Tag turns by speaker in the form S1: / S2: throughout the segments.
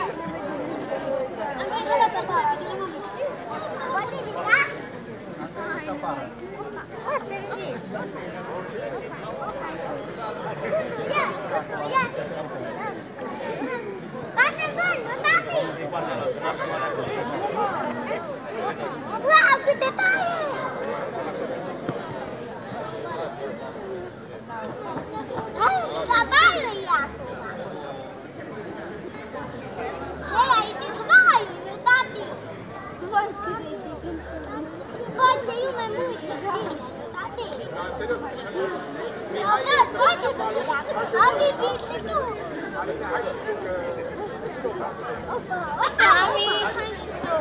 S1: Asta e de aici.
S2: Uau, câte tare! Hai, cavalul e acum! Hei, aici e cavalul, meu tati! Vai, ce e mai mult, tati! Eu vreau să faci Ami, vin și tu! Ami, hai și tu!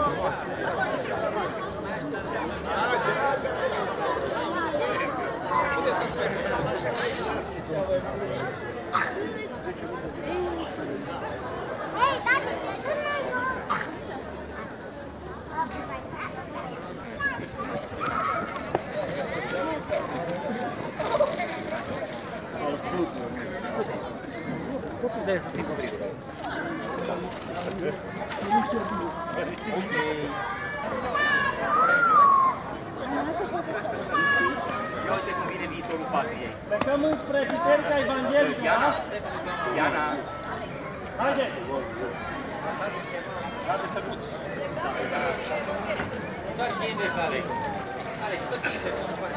S2: Hei, tati, te duc noi, nu?
S3: Deve să fii coprit.
S4: Ia uite cum vine viitorul patriei.
S3: Plecăm înspre Biserica Evanghelică.
S4: Diana, Diana.
S3: Haide!
S4: Haide să muci. Doar și ei de sale. Alex, tot tine.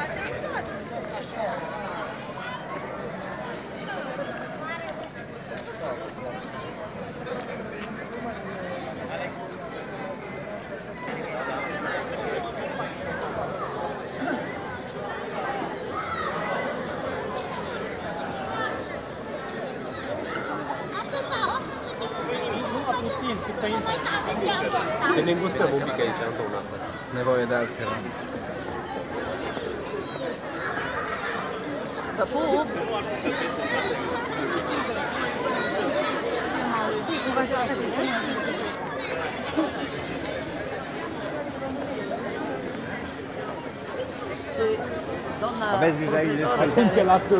S5: Se ne gustăm un pic aici, într-un asta.
S6: Nevoie de altceva.
S1: Vă pup!
S6: Aveți grijă aici de atenție la stâlp.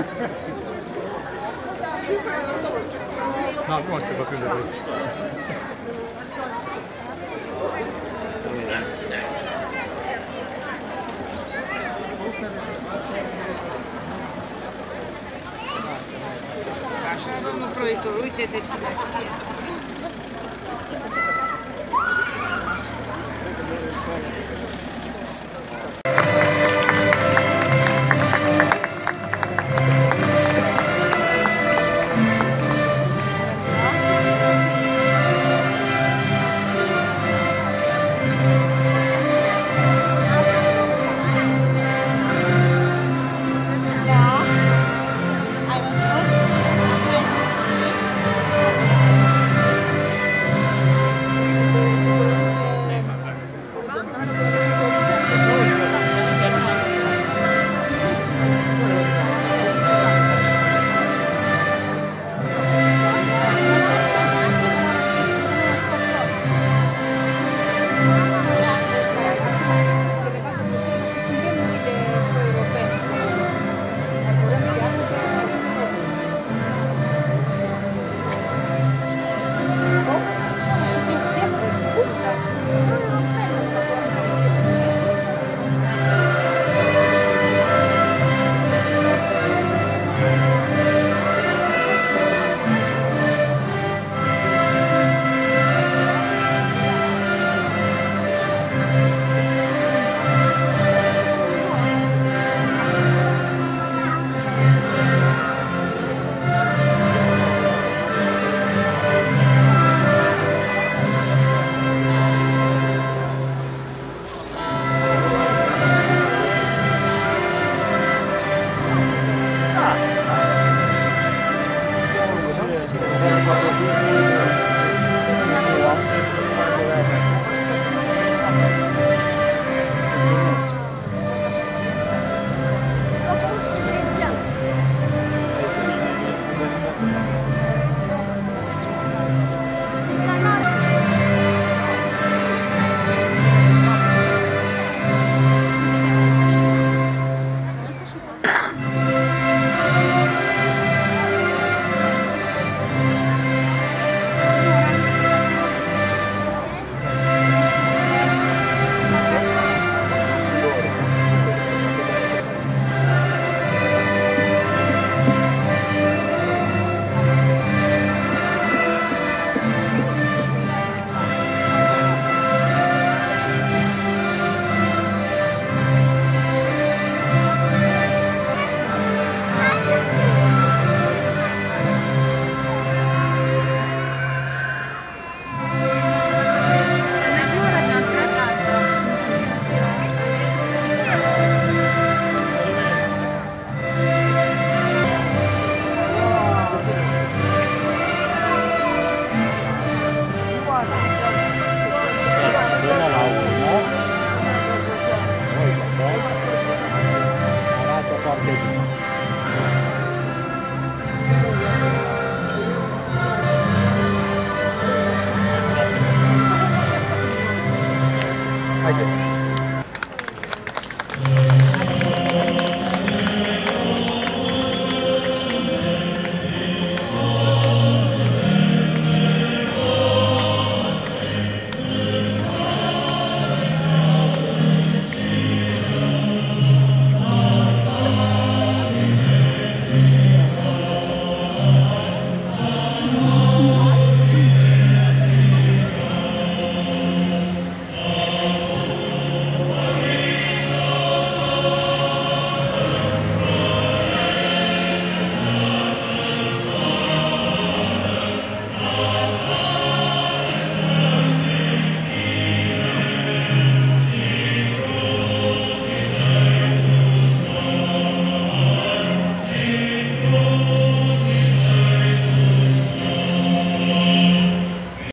S5: Da, acum să vă când vedeți.
S1: Așa, domnul proiector, uite-te cine.